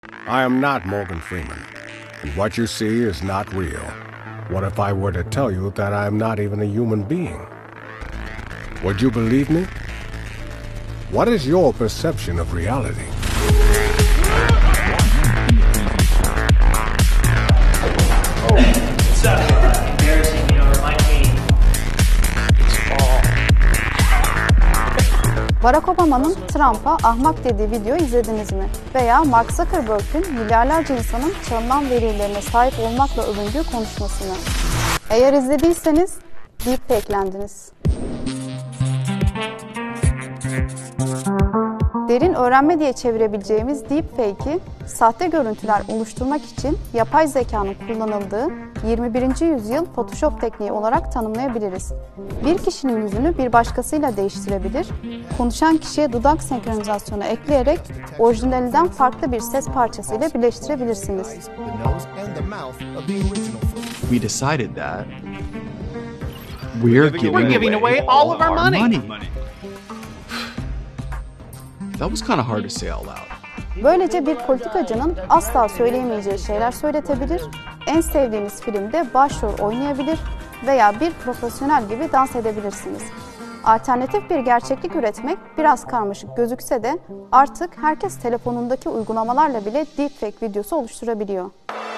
I am not Morgan Freeman, and what you see is not real. What if I were to tell you that I am not even a human being? Would you believe me? What is your perception of reality? Barack Obama'nın Trump'a ahmak dediği videoyu izlediniz mi? Veya Mark Zuckerberg'ün milyarlarca insanın çalınan verilerine sahip olmakla övündüğü konuşmasını. Eğer izlediyseniz deepfake'lendiniz. Derin öğrenme diye çevirebileceğimiz deepfake'i sahte görüntüler oluşturmak için yapay zekanın kullanıldığı 21. yüzyıl Photoshop tekniği olarak tanımlayabiliriz. Bir kişinin yüzünü bir başkasıyla değiştirebilir, konuşan kişiye dudak senkronizasyonu ekleyerek orijinalinden farklı bir ses parçasıyla birleştirebilirsiniz. We decided that we're giving away all of our money. That was kind of hard to say out loud. Böylece bir politikacının asla söyleyemeyeceği şeyler söyletebilir, en sevdiğiniz filmde başrol oynayabilir veya bir profesyonel gibi dans edebilirsiniz. Alternatif bir gerçeklik üretmek biraz karmaşık gözükse de artık herkes telefonundaki uygulamalarla bile deepfake videosu oluşturabiliyor.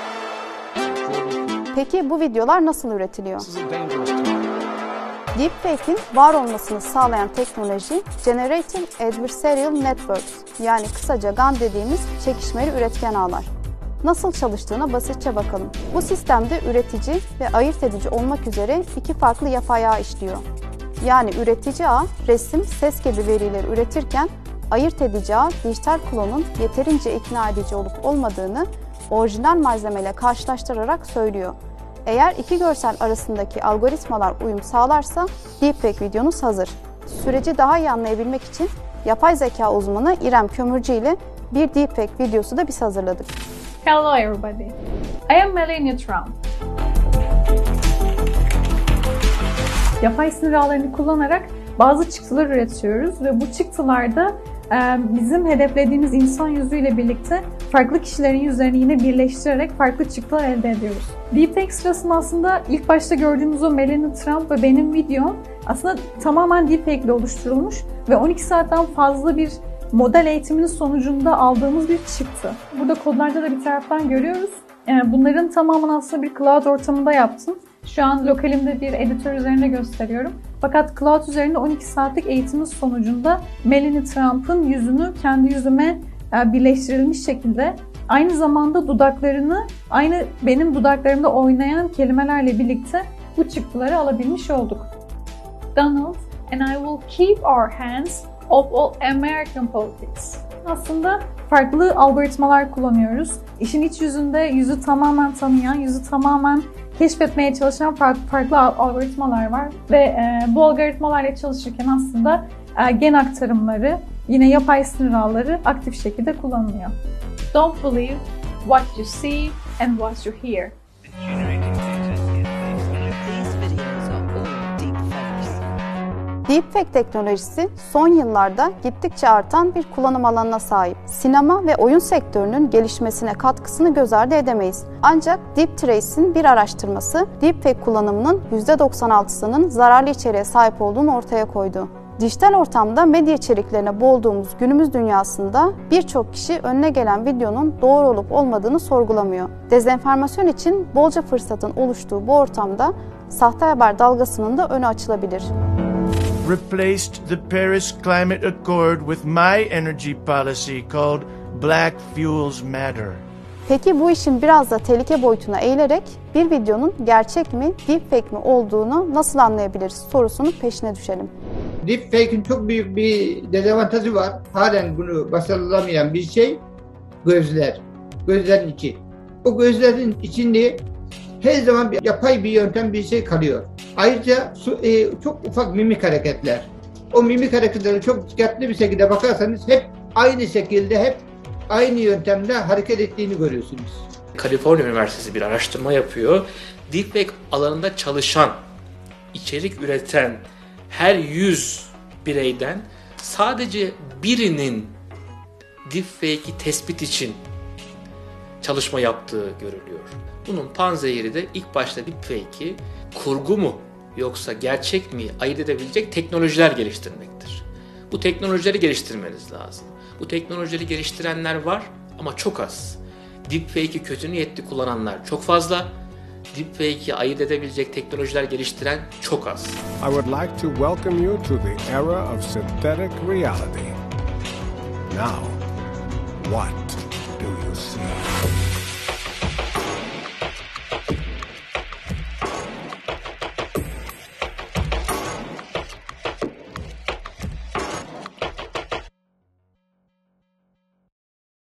Peki bu videolar nasıl üretiliyor? Deepfake'in var olmasını sağlayan teknoloji Generative Adversarial Networks, yani kısaca GAN dediğimiz çekişmeli üretken ağlar. Nasıl çalıştığına basitçe bakalım. Bu sistemde üretici ve ayırt edici olmak üzere iki farklı yapay ağ işliyor. Yani üretici ağ resim, ses gibi verileri üretirken ayırt edici ağ dijital klonun yeterince ikna edici olup olmadığını orijinal malzemeyle karşılaştırarak söylüyor. Eğer iki görsel arasındaki algoritmalar uyum sağlarsa deepfake videonuz hazır. Süreci daha iyi anlayabilmek için yapay zeka uzmanı İrem Kömürcü ile bir deepfake videosu da biz hazırladık. Hello everybody. I am Melania Trump. Yapay sinir ağlarını kullanarak bazı çıktılar üretiyoruz ve bu çıktılarda bizim hedeflediğimiz insan yüzüyle birlikte farklı kişilerin yüzlerini yine birleştirerek farklı çıktılar elde ediyoruz. Deepfake sırasında aslında ilk başta gördüğümüz o Melania Trump ve benim videom aslında tamamen deepfake ile oluşturulmuş ve 12 saatten fazla bir model eğitiminin sonucunda aldığımız bir çıktı. Burada kodlarda da bir taraftan görüyoruz. Bunların tamamını aslında bir cloud ortamında yaptım. Şu an lokalimde bir editör üzerinde gösteriyorum. Fakat cloud üzerinde 12 saatlik eğitimin sonucunda Melania Trump'ın yüzünü kendi yüzüme birleştirilmiş şekilde aynı zamanda dudaklarını aynı benim dudaklarımda oynayan kelimelerle birlikte bu çıktıları alabilmiş olduk. Donald and I will keep our hands off all American politics. Aslında farklı algoritmalar kullanıyoruz. İşin iç yüzünde yüzü tamamen tanıyan, yüzü tamamen keşfetmeye çalışan farklı algoritmalar var ve bu algoritmalarla çalışırken aslında gen aktarımları, yine yapay sinir ağları aktif şekilde kullanılıyor. Don't believe what you see and what you hear. Deepfake teknolojisi son yıllarda gittikçe artan bir kullanım alanına sahip. Sinema ve oyun sektörünün gelişmesine katkısını göz ardı edemeyiz. Ancak Deep Trace'in bir araştırması deepfake kullanımının %96'sının zararlı içeriğe sahip olduğunu ortaya koydu. Dijital ortamda medya içeriklerine boğulduğumuz günümüz dünyasında birçok kişi önüne gelen videonun doğru olup olmadığını sorgulamıyor. Dezenformasyon için bolca fırsatın oluştuğu bu ortamda sahte haber dalgasının da önü açılabilir. Replaced the Paris Climate Accord with my energy policy called Black Fuels Matter. Peki bu işin biraz da tehlike boyutuna eğilerek bir videonun gerçek mi, deepfake mi olduğunu nasıl anlayabiliriz sorusunun peşine düşelim. Deepfake'in çok büyük bir dezavantajı var. Halen bunu başarılamayan bir şey gözler. Gözlerin içi. O gözlerin içinde her zaman yapay bir yöntem bir şey kalıyor. Ayrıca çok ufak mimik hareketler. O mimik hareketlere çok dikkatli bir şekilde bakarsanız hep aynı şekilde, hep aynı yöntemle hareket ettiğini görüyorsunuz. Kaliforniya Üniversitesi bir araştırma yapıyor. Deepfake alanında çalışan, içerik üreten her 100 bireyden sadece birinin deepfake'i tespit için çalışma yaptığı görülüyor. Bunun panzehiri de ilk başta deepfake'i kurgu mu yoksa gerçek mi ayırt edebilecek teknolojiler geliştirmektir. Bu teknolojileri geliştirmeniz lazım. Bu teknolojileri geliştirenler var ama çok az. Deepfake'i kötü niyetli kullananlar çok fazla. Deepfake'i ayırt edebilecek teknolojiler geliştiren çok az. I would like to welcome you to the era of synthetic reality. Now, what do you see?